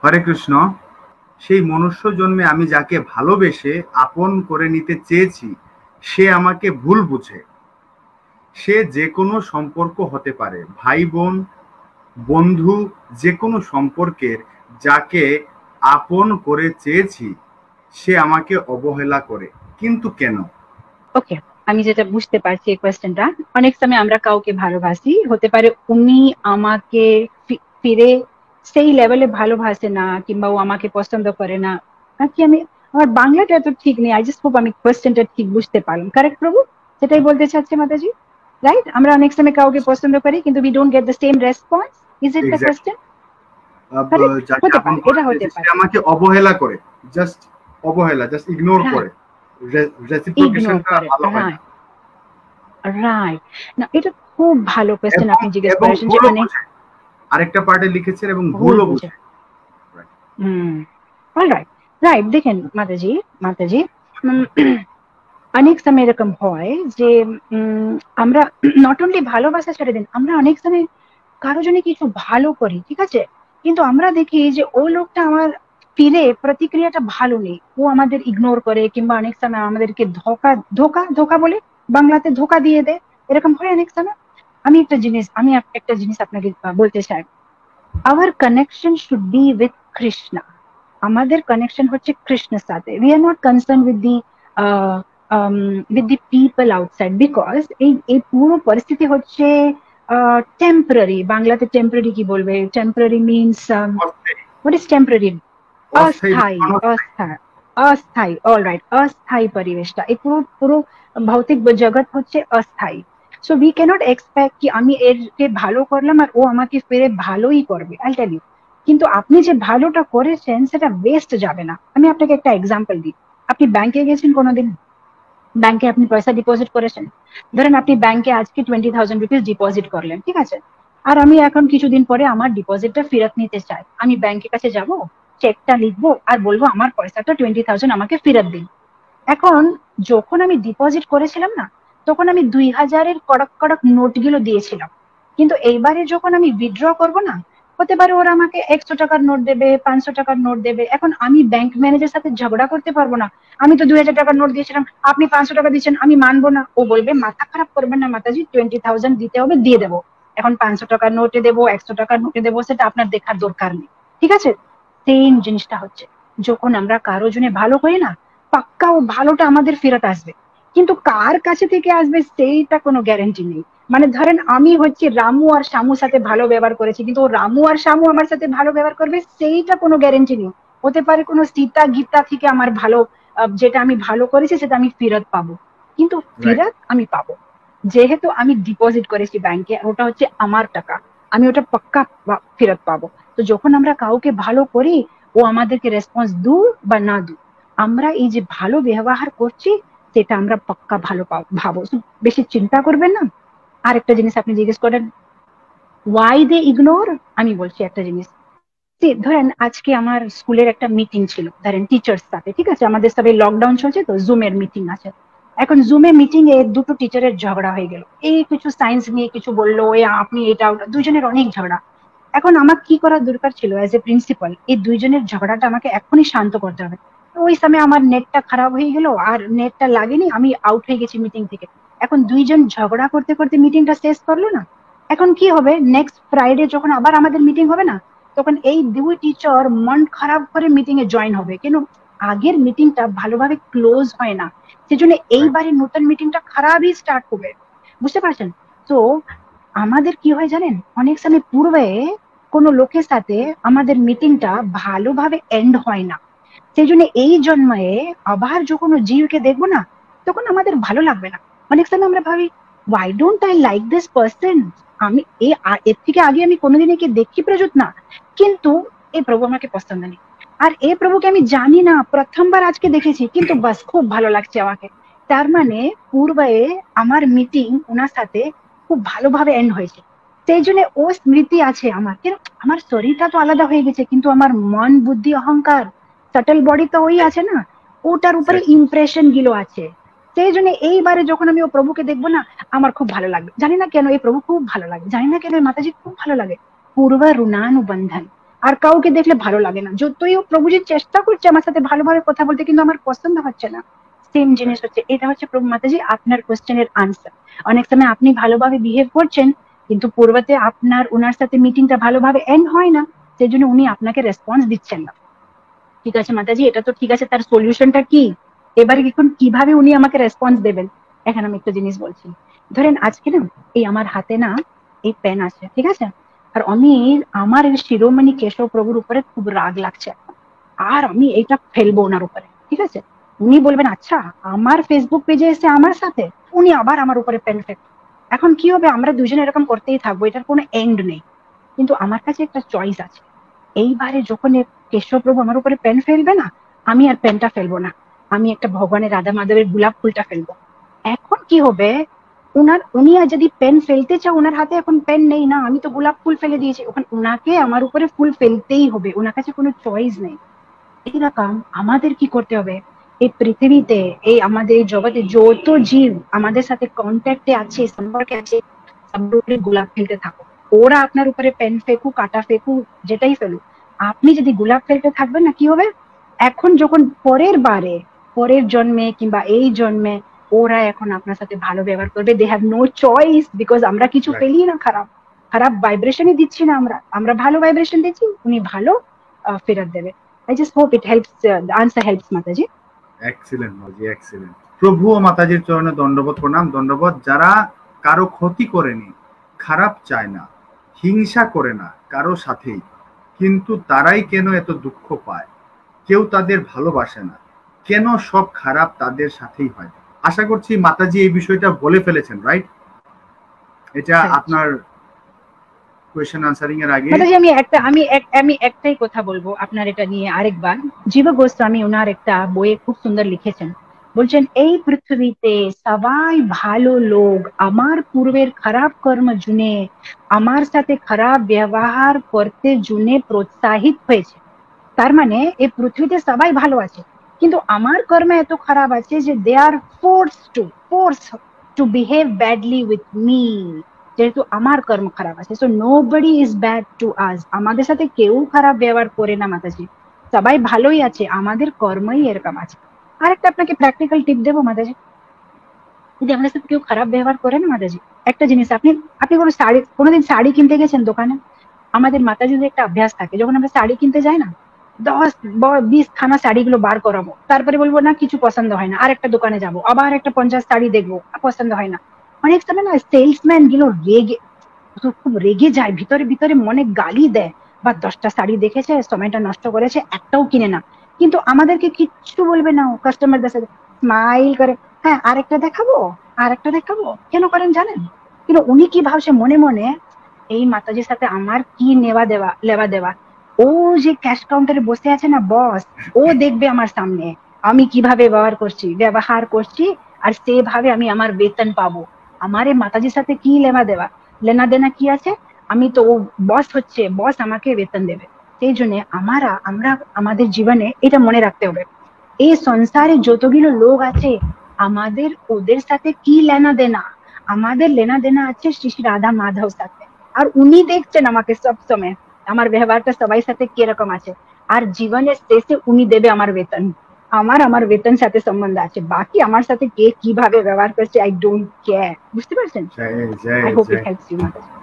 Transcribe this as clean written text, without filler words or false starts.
হরে কৃষ্ণ। সেই মনুষ্য জন্মে আমি যাকে ভালোবেসে আপন করে নিতে চেয়েছি, সে আমাকে ভুল বুঝে। সে যে কোনো সম্পর্ক হতে পারে, ভাই বোন, বন্ধু, যে কোনো সম্পর্কের যাকে আপন করে চেয়েছি, সে আমাকে অবহেলা করে। কিন্তু কেন? ওকে, আমি যেটা বুঝতে পারছি এই কোয়েশ্চেনটা, অনেক সময় আমরা কাউকে ভালোবাসি, হতে পারে উনি আমাকে ফিরে সেই লেভেলে ভালোবাসে না, কিংবা ও আমাকে পছন্দ করে না। নাকি আমি, আমার বাংলাটা তো ঠিক নেই, আই জাস্ট হোপ আমি কোয়েশ্চেনটা ঠিক বুঝতে পারলাম। কারেক্ট প্রভু? সেটাই বলতে চাচ্ছে মাতাজি, রাইট? আমরা অনেক সময় কাউকে পছন্দ করি কিন্তু we don't get the same response. Is it the exactly. Question? Correct? যাকে হতে আপন পারে, এটা করতে হতে চেয়েছি সে পারে। আমাকে অবহেলা করে। জাস্ট অবহেলা, জাস্ট ইগনোর রাইট, করে। ইগনোর রেসিপ্রোকেশনটা করে, ভালো হয় না। রাইট। রাইট। না, এটা খুব ভালো কোয়েশ্চেন এবং আপনি জিজ্ঞেস এবং করেছেন, যে ভুলও অনেক বোঝে। আরেকটা পার্টে লিখেছেন এবং ভুল ভুলও বুঝে। বোঝে। Right. হুম, অলরাইট। রাইট, দেখেন মাতাজি, মাতাজি, উম, অনেক সময় এরকম হয় যে উম, আমরা নট অনলি ভালোবাসা ছেড়ে দিন, আমরা অনেক সময় কারো জন্য কিছু ভালো করি, ঠিক আছে, কিন্তু আমরা দেখি যে ও লোকটা আমার ফিরে প্রতিক্রিয়াটা ভালো নেই, ও আমাদের ইগনোর করে, কিংবা অনেক সময় আমাদেরকে ধোকা ধোকা ধোকা বলে, বাংলাতে ধোকা দিয়ে দেয়। এরকম হয় অনেক সময়। আমি একটা জিনিস আপনাকে বলতে চাই। Our connection should be with Krishna. আমাদের কানেকশন হচ্ছে কৃষ্ণের সাথে। We are not concern with the people outside, because এই এই পুরো পরিস্থিতি হচ্ছে টেম্পরারি। বাংলাতে টেম্পরারি কি বলবে? টেম্পরারি মিনস অস্থায়ী। What is temporary? অস্থায়ী বা অস্থায়ী, ক্ষণস্থায়ী। অস্থায়ী, অস্থায়ী, অলরাইট, অস্থায়ী পরিবেশটা, এই পুরো পুরো ভৌতিক জগৎ হচ্ছে অস্থায়ী। সো উই ক্যানট এক্সপেক্ট কি আমি এরকে ভালো করলাম আর ও আমাকে ফিরে ভালোই করবে, আই টেল ইউ। কিন্তু আপনি যে ভালোটা করেছেন সেটা ওয়েস্ট যাবে না। আমি আপনাকে একটা এক্সাম্পল দিই। আপনি ব্যাংকে গেছেন কোনোদিন? ব্যাংকে আপনি পয়সা ডিপোজিট করেছেন। ধরেন আপনি ব্যাংকে আজকে 20,000 রুপিস ডিপোজিট করলেন, ঠিক আছে, আর আমি এখন কিছুদিন পরে আমার ডিপোজিটটা ফেরত নিতে চাই। আমি ব্যাংকের কাছে যাব, চেকটা লিখবো আর বলবো আমার পয়সাটা 20,000 আমাকে ফেরত দিন। এখন যখন আমি ডিপোজিট করেছিলাম না, তখন আমি 2,000-এর কড়ক কড়ক নোটগুলো দিয়েছিলাম। কিন্তু এইবারে যখন আমি উইথড্র করব না, হতে পারে ওরা আমাকে 100 টাকার নোট দেবে, 500 টাকার নোট দেবে। এখন আমি ব্যাংক ম্যানেজারের সাথে ঝগড়া করতে পারবো না। আমি তো 2,000 টাকার নোট দিয়েছিলাম, আপনি 500 টাকা দিচ্ছেন, আমি মানবো না। ও বলবে মাথা খারাপ করবেন না মাতাজি, 20,000 দিতে হবে, দিয়ে দেবো। এখন 500 টাকার নোটে দেবো, 100 টাকার নোটে দেবো, সেটা আপনার দেখার দরকার নেই, ঠিক আছে? সেম জিনিসটা হচ্ছে, যখন আমরা কারো জন্য ভালো করি না, পাক্কা ও ভালোটা আমাদের ফেরত আসবে। কিন্তু কার কাছে থেকে আসবে সেইটা কোনো গ্যারান্টি নেই। মানে ধরেন আমি হচ্ছে রামু আর শ্যামুর সাথে ভালো ব্যবহার করেছি, কিন্তু ও রামু আর শ্যামু আমার সাথে ভালো ব্যবহার করবে সেইটা কোনো গ্যারান্টি নেই। হতে পারে কোনো সীতা গীতা থেকে আমার ভালো, যেটা আমি ভালো করেছি সেটা আমি ফেরত পাবো, কিন্তু রাইট। ফেরত আমি পাবো যেহেতু আমি ডিপোজিট করেছি ব্যাংকে, ওটা হচ্ছে আমার টাকা, আমি ওটা পাক্কা ফেরত পাবো। তো যখন আমরা কাউকে ভালো করি, ও আমাদেরকে রেসপন্স দু বা না দু, আমরা এই যে ভালো ব্যবহার করছি সেটা আমরা পাক্কা ভালো ভাবো। So, বেশি চিন্তা করবেন না। আর একটা জিনিস আপনি জিজ্ঞেস করেন, ওয়াই দে ইগনোর। আমি বলছি একটা জিনিস। ধরেন আজকে আমার স্কুলের একটা মিটিং ছিল, ধরেন টিচার্স সাথে, ঠিক আছে, আমাদের সবাই লকডাউন চলছে তো জুমের মিটিং আছে। এখন জুমে মিটিং এ দুটো টিচারের ঝগড়া হয়ে গেল, এই কিছু সায়েন্স নিয়ে কিছু বললো, ওই আপনি এটা ওটা, দুজনের অনেক ঝগড়া। এখন আমার কি করা দরকার ছিল অ্যাজ এ প্রিন্সিপাল? এই দুইজনের ঝগড়াটা আমাকে এখনই শান্ত করতে হবে। তো ওই সময় আমার নেটটা খারাপ হয়ে গেল, আর নেটটা লাগেনি, আমি আউট হয়ে গেছি মিটিং থেকে। এখন দুইজন ঝগড়া করতে করতে মিটিংটা শেষ করলো না। এখন কি হবে, নেক্সট ফ্রাইডে যখন আবার আমাদের মিটিং হবে না, তখন এই দুই টিচার মন খারাপ করে মিটিং এ জয়েন হবে। কেন? আগের মিটিংটা ভালোভাবে ক্লোজ হয় না, সেজন্য রাইট। এইবারে নতুন মিটিংটা খারাপই স্টার্ট হবে। বুঝতে পারছেন? তো আমাদের কি হয় জানেন, অনেক সময় পূর্বে কোনো লোকের সাথে আমাদের মিটিংটা ভালোভাবে এন্ড হয় না, সেই জন্য এই জন্মে আবার যখন ও জিউকে দেখবো না, তখন আমাদের ভালো লাগবে না। অনেক সময় আমরা ভাবি, why don't I like this person. আমি এর থেকে আগে আমি কোনোদিন একে দেখি প্রযুত না, কিন্তু এই প্রভু আমাকে পছন্দ নেই। আর এই প্রভুকে আমি জানি না, প্রথমবার আজকে দেখেছি, কিন্তু বাস খুব ভালো লাগছে আমাকে। তার মানে পূর্বে আমার মিটিং ওনার সাথে খুব ভালোভাবে এন্ড হয়েছে, সেই জন্য ও স্মৃতি আছে আমার। কিন্তু আমার শরীরটা তো আলাদা হয়ে গেছে, কিন্তু আমার মন বুদ্ধি অহংকার সাটল বডি তো ওই আছে না, ওটার উপরে এক্স্যাক্টলি। ইমপ্রেশন গুলো আছে। সেই জন্য এইবারে যখন আমি ও প্রভুকে দেখবো না, আমার খুব ভালো লাগবে। জানি না কেন এই প্রভু খুব ভালো লাগে, জানি না কেন এই মাতাজি খুব ভালো লাগে। পূর্ব ঋণানুবন্ধন, আর কাউকে দেখলে ভালো লাগে না, যতই ও প্রভুজি চেষ্টা করছে আমার সাথে ভালোভাবে কথা বলতে, কিন্তু আমার পছন্দ হচ্ছে না। সেম জিনিস হচ্ছে, এটা হচ্ছে প্রভু মাতাজি আপনার কোশ্চেনের আনসার। অনেক সময় আপনি ভালোভাবে বিহেভ করছেন, কিন্তু পূর্বতে আপনার ওনার সাথে মিটিংটা ভালোভাবে এন্ড হয় না, সেই জন্য উনি আপনাকে রেসপন্স দিচ্ছেন না। ঠিক আছে মাতাজি, এটা তো ঠিক আছে, তার সলিউশনটা কি? এবার এখন কিভাবে উনি আমাকে রেসপন্স দেবেন? এখন আমি একটা জিনিস বলছি। ধরেন আজকে না এই আমার হাতে না এই পেন আছে, ঠিক আছে, আর আমি আমার এই শিরোমণি কেশব প্রভুর উপরে খুব রাগ লাগছে, আর আমি এটা ফেলবো ওনার উপরে, ঠিক আছে। উনি বলবেন আচ্ছা, আমার ফেসবুক পেজে এসে আমার সাথে উনি আবার আমার উপরে পেন ফেলবেন। এখন কি হবে, আমরা দুজনে এরকম করতেই থাকবো, এটার কোনো এন্ড নেই। কিন্তু আমার কাছে একটা চয়েস আছে, এইবারে যখন কেশব প্রভু আমার উপরে পেন ফেলবে না, আমি আর পেনটা ফেলবো না, আমি একটা ভগবানের রাধা মাধবের গোলাপ ফুলটা ফেলবো। এখন কি হবে, উনি আর যদি পেন ফেলতে চাও, ওনার হাতে এখন পেন নেই না, আমি তো গোলাপ ফুল ফেলে দিয়েছি, ওখানে ওনাকে আমার উপরে ফুল ফেলতেই হবে, ওনার কাছে কোনো চয়েস নেই। এইরকম আমাদের কি করতে হবে, এই পৃথিবীতে, এই আমাদের এই জগতে যত জীব আমাদের সাথে কন্ট্যাক্টে আছে, সম্পর্কে আছে, সবার উপরে গোলাপ ফেলতে থাকো। ওরা আপনার উপরে পেন ফেকুক, কাটা ফেকুক, যেটাই ফেলুক, আপনি যদি গোলাপ ফেলতে থাকবেন না, কি হবে, এখন যখন পরের বারে, পরের জন্মে কিংবা এই জন্মে ওরা এখন আপনার সাথে ভালো ব্যবহার করবে। They have no choice, because আমরা কিছু ফেলি না খারাপ, খারাপ ভাইব্রেশনই দিচ্ছি না, আমরা ভালো ভাইব্রেশন দিচ্ছি, উনি ভালো ফেরত দেবে। I just hope it helps, the answer helps, Mataji. Excellent Mataji, excellent. প্রভু ও মাতাজির চরণে দণ্ডবোধ, প্রণাম, দণ্ডবোধ। যারা কারো ক্ষতি করেনি, খারাপ চায় না, হিংসা করে না কারো সাথেই, কিন্তু তারাই কেন এত দুঃখ পায়, কেউ তাদের ভালোবাসে না, কেন সব খারাপ তাদের সাথেই হয়? আশা করছি মাতাজি এই বিষয়টা বলে ফেলেছেন, রাইট? এটা আপনার কোয়েশ্চেন আনসারিং এর আগে মাতাজি আমি একটাই কথা বলবো আপনার এটা নিয়ে আরেকবার। জীব গোস্বামী ওনার একটা বইয়ে খুব সুন্দর লিখেছেন, বলছেন এই পৃথিবীতে সবাই ভালো লোক আমার পূর্বের খারাপ কর্ম জুনে, আমার সাথে খারাপ ব্যবহার করতে জুনে প্রোৎসাহিত হয়েছে। তার মানে এই পৃথিবীতে সবাই ভালো আছে, কিন্তু আমার কর্ম এত খারাপ আছে যে they are force to behave badly with me, যেহেতু আমার কর্ম খারাপ আছে। So nobody is bad to us, আমাদের সাথে কেউ খারাপ ব্যবহার করে না মাতাজি, সবাই ভালোই আছে, আমাদের কর্মই এরকম আছে। আরেকটা আপনাকে প্র্যাকটিক্যাল টিপ দেবো মাতাজি, যদি আমাদের সাথে কেউ খারাপ ব্যবহার করে না মাতাজি, একটা জিনিস, আপনি আপনি কোনোদিন শাড়ি কিনতে গেছেন দোকানে? আমাদের মাতাজিদের একটা অভ্যাস থাকে, যখন আমরা শাড়ি কিনতে যাই না, 10-20 খানা শাড়িগুলো বার করাবো, তারপরে বলবো না কিছু পছন্দ হয় না, আর একটা দোকানে যাবো, আবার একটা 50 শাড়ি দেখবো, পছন্দ হয় না। অনেক সময় না সেলসম্যান গুলো খুব রেগে যায়, ভিতরে ভিতরে মনে গালি দেয়, বা 10টা শাড়ি দেখেছে, সময়টা নষ্ট করেছে, একটাও কিনে না। কিন্তু আমাদেরকে কিচ্ছু বলবে না, কাস্টমারদের সাথে স্মাইল করে, হ্যাঁ আরেকটা দেখাবো, আরেকটা দেখাবো, কেন করেন জানেন? কিন্তু উনি কি ভাবছে মনে মনে, এই মাতাজির সাথে আমার কি লেবা দেওয়া, ও যে ক্যাশ কাউন্টারে বসে আছে না বস, ও দেখবে আমার সামনে আমি কিভাবে ব্যবহার করছি, আর সেভাবে আমি আমার বেতন পাবো। আমার এই মাতাজির সাথে কি লেনা দেনা কি আছে? আমি তো ও বস হচ্ছে, বস আমাকে বেতন দেবে। সেই জন্য আমরা আমাদের জীবনে এটা মনে রাখতে হবে, এই সংসারে যতগুলো লোক আছে আমাদের ওদের সাথে কি লেনা দেনা, আমাদের লেনা দেনা আছে শ্রী শ্রী রাধা মাধব সাথে। আর উনি দেখছেন আমাকে সব সময়, আমার ব্যবহারটা সবাই সাথে কিরকম আছে, আর জীবনের শেষে উনি দেবে আমার বেতন। আমার বেতন সাথে সম্বন্ধ আছে, বাকি আমার সাথে কে কিভাবে ব্যবহার করছে আই ডোন্ট কেয়ার। বুঝতে পারছেন? I hope it helps you Mataji.